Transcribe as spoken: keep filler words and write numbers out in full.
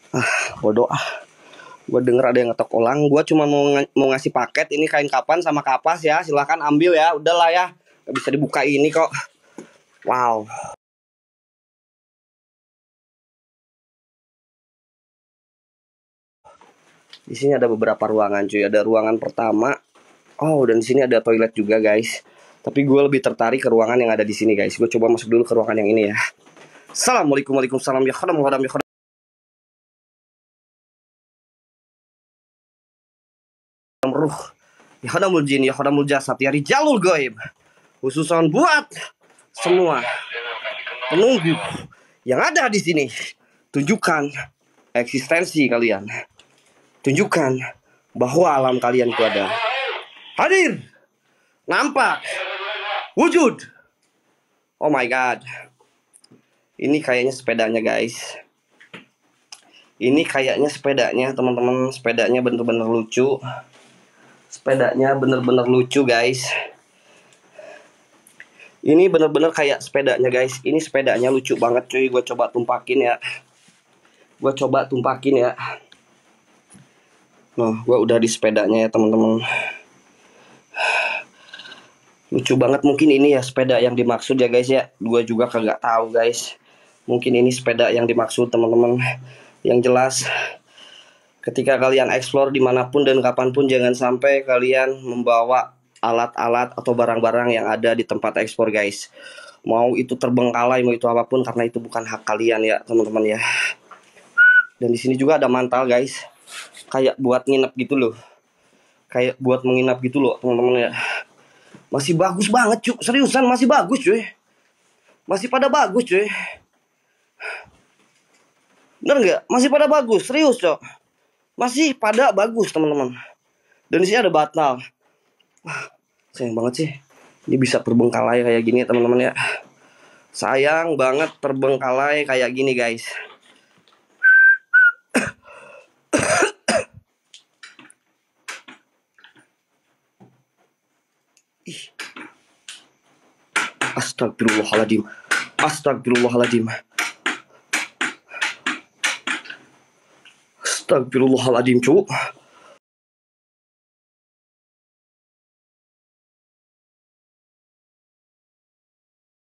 Ah, bodoh ah. Gue denger ada yang ngetok ulang. Gue cuma mau ng mau ngasih paket. Ini kain kapan sama kapas ya. Silahkan ambil ya. Udahlah ya. Gak bisa dibuka ini kok. Wow. Di sini ada beberapa ruangan cuy. Ada ruangan pertama. Oh, dan di sini ada toilet juga guys. Tapi gue lebih tertarik ke ruangan yang ada di sini guys. Gue coba masuk dulu ke ruangan yang ini ya. Assalamualaikum warahmatullahi wabarakatuh. Ya khadam khadam ya khadam. Ruh. Ya khadamul jin ya khadamul jasad ya rijalul goib. Khususan buat semua penunggu yang ada di sini. Tunjukkan eksistensi kalian. Tunjukkan bahwa alam kalian itu ada. Hadir. Nampak. Wujud. Oh my god. Ini kayaknya sepedanya guys. Ini kayaknya sepedanya teman-teman. Sepedanya bener-bener lucu. Sepedanya bener-bener lucu guys. Ini bener-bener kayak sepedanya guys. Ini sepedanya lucu banget cuy. Gue coba tumpakin ya. Gue coba tumpakin ya. Nah, gue udah di sepedanya ya teman-teman. Lucu banget, mungkin ini ya sepeda yang dimaksud ya guys ya. Gue juga kagak tahu guys. Mungkin ini sepeda yang dimaksud teman-teman. Yang jelas, ketika kalian explore dimanapun dan kapanpun, jangan sampai kalian membawa alat-alat atau barang-barang yang ada di tempat ekspor guys. Mau itu terbengkalai, mau itu apapun, karena itu bukan hak kalian ya teman-teman ya. Dan di sini juga ada mantal guys. Kayak buat nginep gitu loh. Kayak buat menginap gitu loh teman-teman ya. Masih bagus banget cuy. Seriusan masih bagus cuy. Masih pada bagus cuy. Bener nggak? Masih pada bagus. Serius cok. Masih pada bagus teman-teman. Dan di sini ada batal. Wah, sayang banget sih. Ini bisa terbengkalai kayak gini teman-teman ya. Sayang banget terbengkalai kayak gini guys. Ih. Astagfirullahaladzim. Astagfirullahaladzim. Astagfirullahaladzim cu.